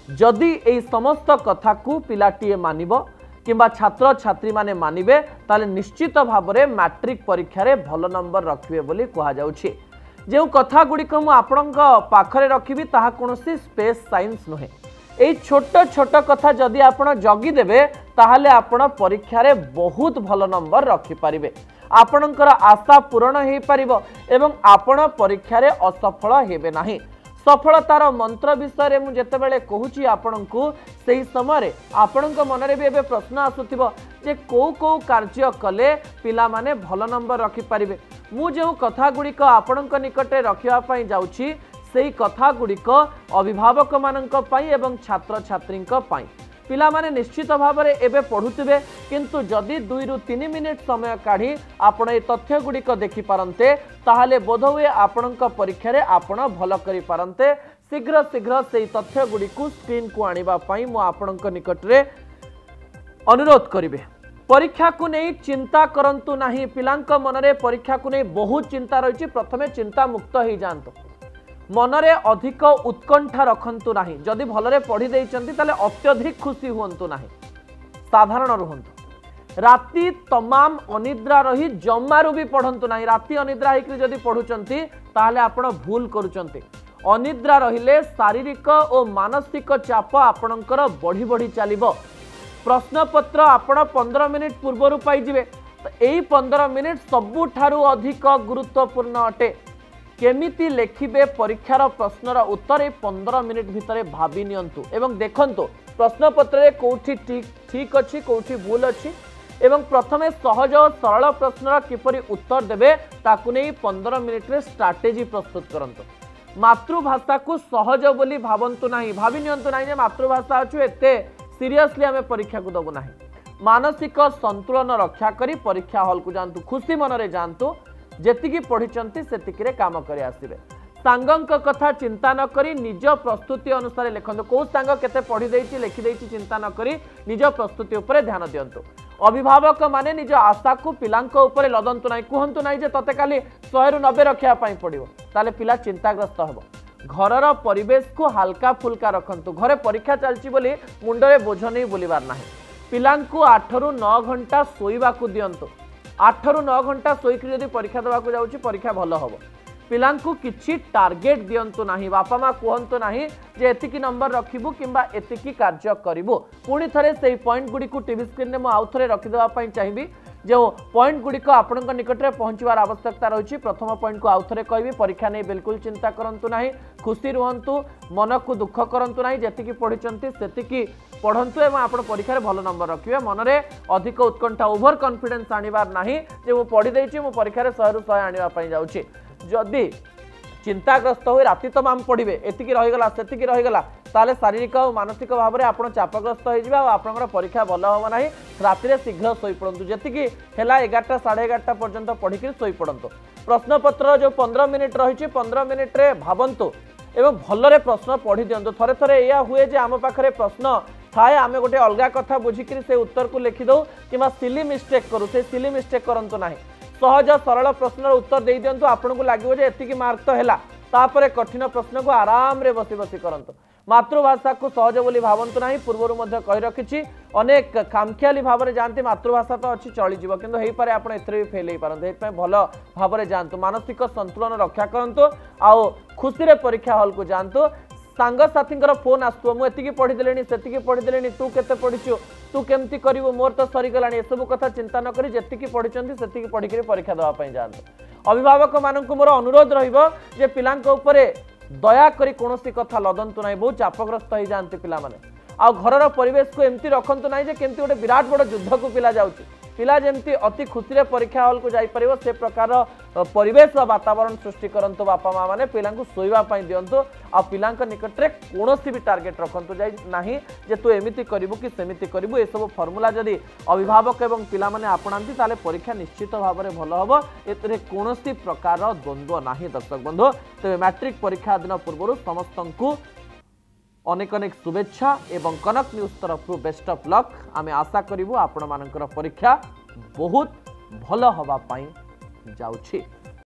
जदि एई समस्त कथा को पिलाटीए मानिबो किंबा छात्र छात्री माने मानिबे ताले निश्चित भावरे मैट्रिक परीक्षा रे भल नंबर रखिबे बोली कहा जाउछि। जो कथा गुड़िक मु आपणक पाखरे रखिबी ताहा कोनोसी स्पेस साइंस नुहे। एई छोट छोट कथा जदि आपण जगी देबे ताहाले आपण परीक्षा रे बहुत भल नंबर रखि पारिबे। आपणकर आशा पूर्ण हेई पारिबो एवं आपण परीक्षा रे असफल हेबे नाही। सफलतार मंत्र विषय में जितेबाला कहूँ आपको से समय आपण मनरे भी एबे प्रश्न आसुथिबो जे को कार्य कले पिला माने भल नंबर रखिपारे। मु जो कथा गुड़िक आपण निकटे रखापी जाऊँगी से कथा गुड़िक अभिभावक मानक पई एवं छात्र छात्री पिला माने निश्चित भाव में एबे पढ़ुथिबे किंतु जदि 2 ରୁ 3 मिनिट समय काढ़ी आपण ए तथ्य गुड़िक देखि पारंते ताहाले बोधहुए आपणक परीक्षा रे आपण भल करि पारंते। शीघ्र शीघ्र से तथ्य गुड़िक स्क्रीन को आनिबा पई मु आपणक निकट रे अनुरोध करिवे। परीक्षा को नहीं चिंता करंतु नाही। पिलांक मनरे परीक्षा को नहीं बहुत चिंता रही। प्रथमे चिंता मुक्त हो जातु। मनरे अधिक उत्कंठा रखंतु नाही। जदि भलरे पढ़ी देइचंती ताले अत्यधिक खुशी हुंतु नाही। साधारण रुहंतु। राति तमाम अनिद्रा रही जमारू भी पढ़ंतु नाही। राति अनिद्रा होइकरी जदि पढ़ुचंती ताले आपण भूल करूचंती। अनिद्रा रहिले शारीरिक और मानसिक चाप आपणकर बढ़ी बढ़ी चलिबो। प्रश्नपत्र आपण 15 मिनिट पूर्वरु पाई जिवे। तो एई 15 मिनिट सबुठारु अधिक गुरुत्वपूर्ण अटे। केमिति लेखिबे परीक्षार प्रश्नर उत्तर 15 मिनिट भितर भाबी नियंतु एवं देखंतु प्रश्नपत्र रे कोठी ठीक अच्छी कोठी भूल अच्छी एवं प्रथमे सहज और सरल प्रश्नर किपरि उत्तर देबे ताकु नै 15 मिनिट रे स्ट्रैटेजी प्रस्तुत करंतु। मातृभाषा को सहज बोली भावंतु नाही। भाबी नियंतु नाही जे मातृभाषा अछि एते सीरियसली आमे परीक्षा को दबो नाही। मानसिक संतुलन रक्षा करी परीक्षा हॉल को जानतु। खुशी मनरे जानतु। जेतिकी पढ़ी सेतिकी रे काम करे आसिबे। सांगंक कथा चिंता न करी निज प्रस्तुति अनुसार लिखंतु। को सांग केते पढ़ी देइछि लिखि देइछि चिंता न करी निज प्रस्तुति उपरे ध्यान दियंतु। अभिभावक माने निज आशा को पिलांक उपरे लदंतु नाही। कहंतु नाही जे तते खाली 100 ରୁ 90 रखिया पई पड़िबो ताले पिला चिंताग्रस्त हेबो। घरर परिवेश को हल्का फुल्का रखंतु। घरे परीक्षा चलछि बोली मुंडरे बोझ नै बोलिबार नाही। पिलांकु 8 ରୁ 9 घंटा सोइबा को दियंतु। 8 ରୁ 9 घंटा सोईक जदि परीक्षा देवाक जाउछि परीक्षा भल हम। पिलांकु किछि टार्गेट दियंतु नाही। बापा माँ कहंतु नाही जे एतिकी नंबर रखिबु किंबा एतिकी कार्य करिवु। पुणी थरे सेही पॉइंट गुडी को टीवी स्क्रीन में मु आउ थरे रखि देबा पई चाहिबी। जो पॉइंट गुड़िक आपणक निकट में पहुँचवार आवश्यकता रही। प्रथम पॉइंट को आउ थे कहबी परीक्षा नहीं बिल्कुल चिंता करंतु नाही। खुशी रुहंतु। मन को दुख करंतु नाही। जेतिकी पढ़िचंती सेतिकी पढ़ंतु एवं आपण परीक्षा भल नंबर रखिबे। मनरे अधिक उत्कंठा ओभर कॉन्फिडेंस आनिबार नाही जे मु पढ़ी देइछि मु परीक्षा 100 ରୁ 100 आनिबा पई जाउछि। जदि चिंताग्रस्त हो राति तमाम पढ़े एतिकी रहीगला सेतिकी रहीगला ताले शारीरिक और मानसिक भाव में आप चापग्रस्त हो आपंकर परीक्षा भल हम ना। राति शीघ्र शोई पड़ू जी है 11टा 11:30 पर्यंत पढ़िक शोई पड़तु। प्रश्नपत्र जो 15 मिनिट रही 15 मिनिट रे भावंतु एवं भलरे प्रश्न पढ़ी दिंतु। थरे थरे या हुए जे आम पाखे प्रश्न थाए आम गोटे अलग कथा बुझिक से उत्तर को लिखिदौ कि सिली मिस्टेक करूँ से सिली मिस्टेक करंतु नाही। सहज सरल प्रश्न उत्तर दे दिंतु। आपन को लगे एतिकी मार्क तो है तापर कठिन प्रश्न को आराम रे बसी बसी करंतु। मातृभाषा को सहज बोली भावंतु नाही। पूर्वर मध्य कहि रखिछि अनेक खामखियाली भाव में जानते मातृभाषा तो अच्छी चलीज किंतु हो पारे आप एथरे भी फेल हो पारते। एथपाई भल भाव में जानतु। मानसिक संतुलन रक्षा करंतु। आउ खुशी रे परीक्षा हॉल को जानतु। सांगसाथी फोन आसुव मुझे पढ़ीदे से पढ़ीदे तू केते पढ़ीचु तू केमती करू मोर तो सरीगला एसबू कथा चिंता न करी जेतिकी पढ़ी से पढ़िक परीक्षा देवाई जातु। अभिभावक मानक मोर अनुरोध रे पिलांक उपरे दया करी कोनोसी कथा लदंतु नाही। बहुत चापग्रस्त हो जाते पिला माने। आ घरर परिवेश को एमती रखंतु नाही जे केमती गोटे विराट बड़ युद्ध को पिला जाउची। पिला जेमती अति खुशी रे परीक्षा हॉल को जाई परिबो से प्रकार परिवेश वातावरण सृष्टि करंतु। बापा माँ माने पिलांकु सोइबा पई दियंतु। आ पिलांक निकट रे कोनोसी भी टार्गेट रखंतु जाई नाही जे तू एमिति करिवु कि सेमिति करिवु। ए सब फॉर्मूला जदी अभिभावक एवं पिला माने आपणांती ताले परीक्षा निश्चित भाव में भल हबो। एतरे कोनोसी प्रकार द्वंद्व नाही। दर्शक बंधु तबे मैट्रिक परीक्षा दिन पूर्व समस्तंकु अनेक अनेक शुभेच्छा एवं कनक न्यूज तरफ बेस्ट ऑफ लक। आमे आशा करिवु आपण मानकर परीक्षा बहुत भल हवा पाई जाउछि।